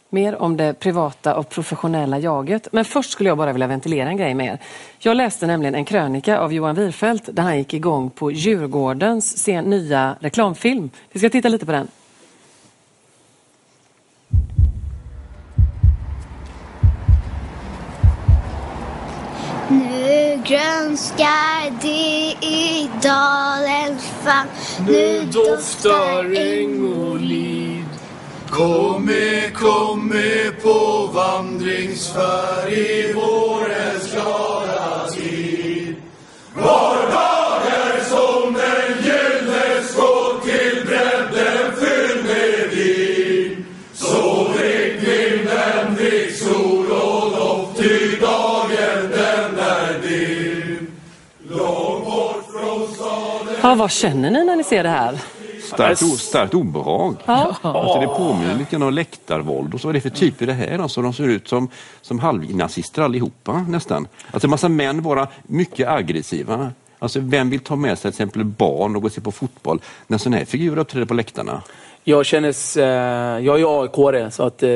Mer om det privata och professionella jaget. Men först skulle jag bara vilja ventilera en grej med er. Jag läste nämligen en krönika av Johan Wirfelt där han gick igång på Djurgårdens nya reklamfilm. Vi ska titta lite på den. Nu grönskar det i dalens famn. Nu doftar äng och lid. Kom med på vandringsfärd i vårens klara tid. Var dagar som en gyllene skål till bredden fylld med vin. Så drick vinden, drick sol och doft, ty dagen den är din. Långt bort från staden. Ja, vad känner ni när ni ser det här? Starkt obehag. Ja. Alltså det påminner lite om läktarvåld. Och så är det för typer det här. Alltså de ser ut som halvnazister allihopa nästan. Alltså en massa män vara mycket aggressiva. Alltså vem vill ta med sig till exempel barn och gå och se på fotboll när sådana här figurer uppträder på läktarna? Jag är AIK-are så att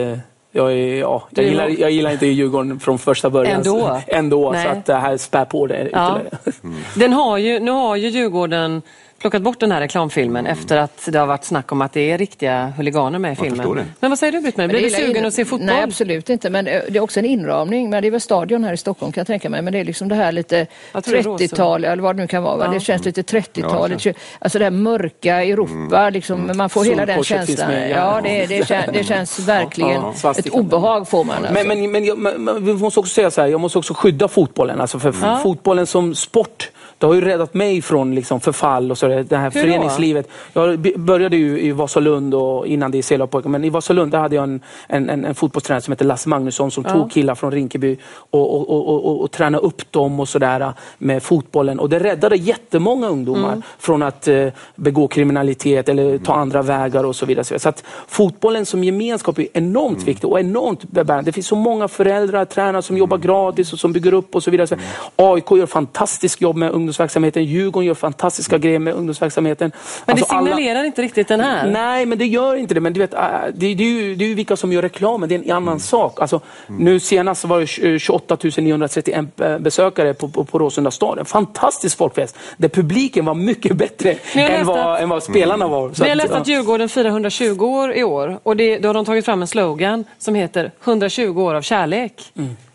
jag gillar inte Djurgården från första början. Ändå så att det här spär på det ytterligare. Nu har ju Djurgården plockat bort den här reklamfilmen efter att det har varit snack om att det är riktiga huliganer med i filmen. Men vad säger du, Britt-Marie? Blir du sugen att se fotboll? Nej, absolut inte. Men det är också en inramning. Men det är väl stadion här i Stockholm kan jag tänka mig. Men det är liksom det här lite 30-tal eller vad det nu kan vara. Det känns lite 30-talet. Alltså det här mörka Europa. Liksom, man får hela den känslan. Det känns verkligen ett obehag får man. Alltså. Men vi måste också säga så här. Jag måste också skydda fotbollen. Alltså för fotbollen som sport. Det har ju räddat mig från liksom förfall och så det här föreningslivet. Jag började ju i Vasalund och innan det i Selapojken. Men i Vasalund där hade jag en fotbollstränare som heter Lasse Magnusson som tog killar från Rinkeby och tränade upp dem och sådär med fotbollen. Och det räddade jättemånga ungdomar från att begå kriminalitet eller ta andra vägar och så vidare. Så att fotbollen som gemenskap är enormt viktig och enormt bebärande. Det finns så många föräldrar, tränare som jobbar gratis och som bygger upp och så vidare. AIK gör fantastiskt jobb med ungdomsverksamheten. Djurgården gör fantastiska grejer med ungdomsverksamheten. Men det signalerar inte riktigt den här. Nej, men det gör inte det. Men du vet, det är ju vilka som gör reklamen. Det är en annan sak. Alltså, nu senast var det 28 931 besökare på Råsunda stadion. Fantastisk folkfest. Där publiken var mycket bättre än vad spelarna var. Men jag läste att Djurgården firar 120 år i år. Och då har de tagit fram en slogan som heter 120 år av kärlek.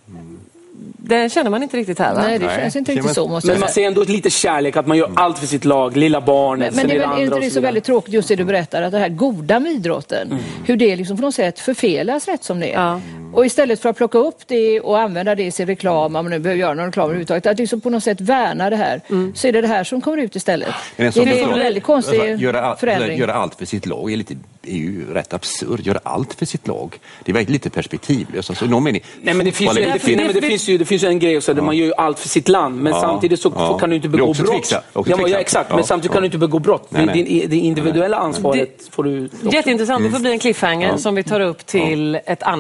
Det känner man inte riktigt här, va? Nej, det känns inte riktigt så. Men man ser ändå lite kärlek, att man gör allt för sitt lag, lilla barnet. Men det är väl inte det så väldigt tråkigt just det du berättar, att det här goda med idrotten, hur det liksom på något sätt förfelas rätt som det är. Ja. Och istället för att plocka upp det och använda det i sin reklam, om man nu behöver göra någon reklam överhuvudtaget, att liksom på något sätt värna det här, så är det här som kommer ut istället. Det är en väldigt konstig förändring. Göra allt för sitt lag är ju rätt absurd. Göra allt för sitt lag. Det är väldigt lite perspektivlöst. Alltså, Nej, men det finns ju en grej så där man gör ju allt för sitt land, men samtidigt så kan du inte begå brott. Exakt, men samtidigt kan du inte begå brott. Det individuella ansvaret får du också. Jätteintressant, det får bli en cliffhanger som vi tar upp till ett annat